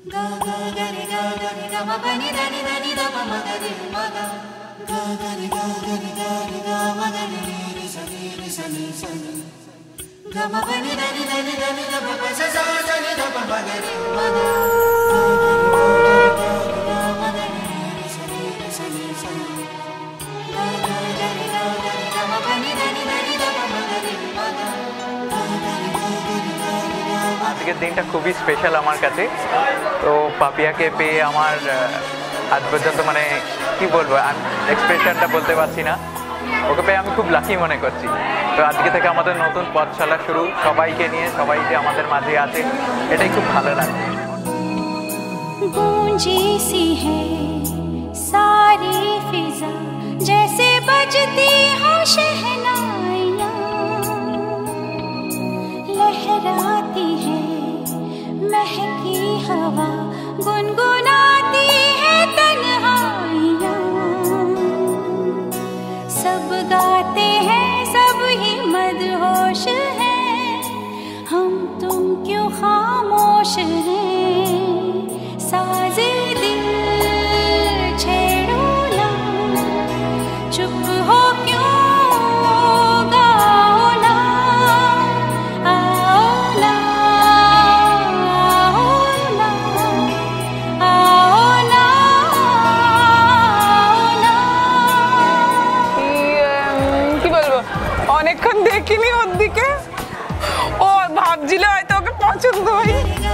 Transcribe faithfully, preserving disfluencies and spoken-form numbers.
আজকের দিনটা খুবই স্পেশাল আমার কাছে। তো পাপিয়াকে পেয়ে আমার আজ পর্যন্ত মানে কি বলবো, আমি এক্সপ্রেশনটা বলতে পারছি না। ওকে পেয়ে আমি খুব লাকি মনে করছি। তো আজকে থেকে আমাদের নতুন পথ চলা শুরু, সবাইকে নিয়ে, সবাই যে আমাদের মাঝে আছে, এটাই খুব ভালো লাগছে। गूंजी सी है सारी फिजा जैसे बजती हो शहनाइयाँ, लहराती है महकी हवा, गुनगुनाती है तन्हाइयाँ। सब गाते हैं सब ही मदहोश हैं, हम तुम क्यों खामोश हैं। साज़े दिल छेड़ो ना, चुप हो क्यों गाओ ना, आओ ना, आओ ना, आओ ना, आओ ना। কি বলবো, অনেকক্ষণ দেখিনি ওর দিকে, ও ভাবছিল হয়তো ওকে পছন্দ হয়।